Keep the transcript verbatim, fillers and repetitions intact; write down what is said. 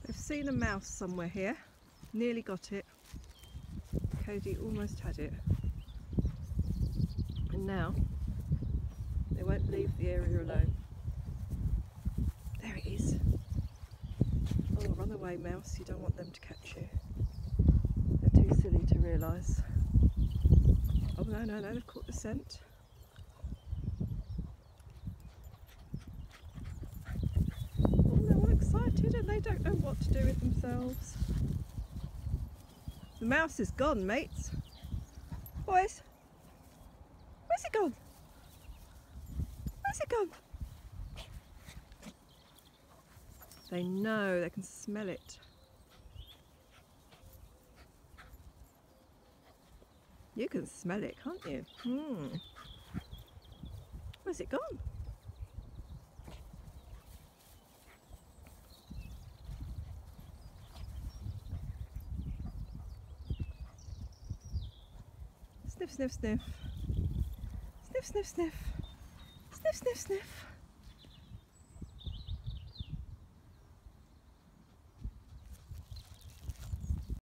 I've seen a mouse somewhere here. Nearly got it. Cody almost had it. And now they won't leave the area alone. There it is. Oh, run away, mouse. You don't want them to catch you. They're too silly to realise. Oh no, no, no, they've caught the scent. Oh, they're all excited and they don't know what to do with themselves. The mouse is gone, mates. Boys, where's it gone? Where's it gone? They know, they can smell it. You can smell it, can't you? Hmm. Where's it gone? Sniff, sniff, sniff. Sniff, sniff, sniff. Sniff, sniff, sniff.